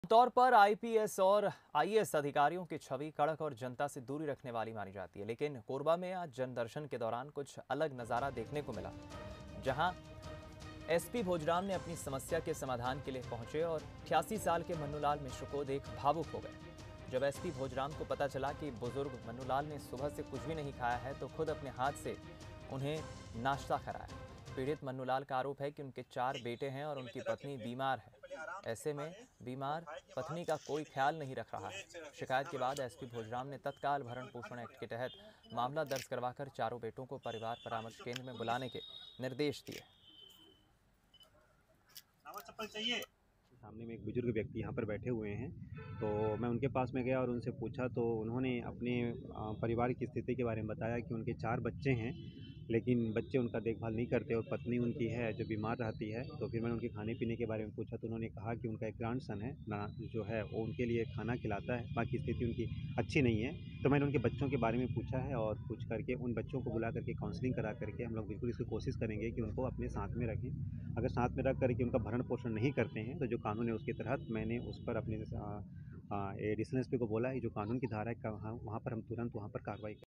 तौर पर आईपीएस और आईएएस अधिकारियों की छवि कड़क और जनता से दूरी रखने वाली मानी जाती है, लेकिन कोरबा में आज जनदर्शन के दौरान कुछ अलग नजारा देखने को मिला, जहां एसपी भोजराम ने अपनी समस्या के समाधान के लिए पहुंचे और 88 साल के मन्नूलाल मिश्र को देख भावुक हो गए। जब एसपी भोजराम को पता चला कि बुजुर्ग मन्नूलाल ने सुबह से कुछ भी नहीं खाया है, तो खुद अपने हाथ से उन्हें नाश्ता कराया। पीड़ित मन्नूलाल का आरोप है कि उनके 4 बेटे हैं और उनकी पत्नी बीमार है। ऐसे में बीमार पत्नी का कोई ख्याल नहीं रख रहा है। शिकायत के बाद एसपी भोजराम ने तत्काल भरण पोषण एक्ट के तहत मामला दर्ज करवाकर चारों बेटों को परिवार परामर्श केंद्र में बुलाने के निर्देश दिए। चप्पल चाहिए। सामने में एक बुजुर्ग व्यक्ति यहाँ पर बैठे हुए हैं, तो मैं उनके पास में गया और उनसे पूछा, तो उन्होंने अपने परिवार की स्थिति के बारे में बताया कि उनके 4 बच्चे हैं, लेकिन बच्चे उनका देखभाल नहीं करते और पत्नी उनकी है जो बीमार रहती है। तो फिर मैंने उनके खाने-पीने के बारे में पूछा, तो उन्होंने कहा कि उनका एक ग्रैंडसन है ना, जो है वो उनके लिए खाना खिलाता है, बाकी स्थिति उनकी अच्छी नहीं है। तो मैंने उनके बच्चों के बारे में पूछा है और पूछ करके उन बच्चों को बुला करके काउंसलिंग करा करके हम लोग बिल्कुल इसकी कोशिश करेंगे कि उनको अपने साथ में रखें। अगर साथ में रख करके उनका भरण-पोषण नहीं करते हैं, तो जो कानून है उसके तहत मैंने उस पर अपने एडिशनल एसपी को बोला है, जो कानून की धारा है वहाँ पर हम तुरंत वहाँ पर कार्रवाई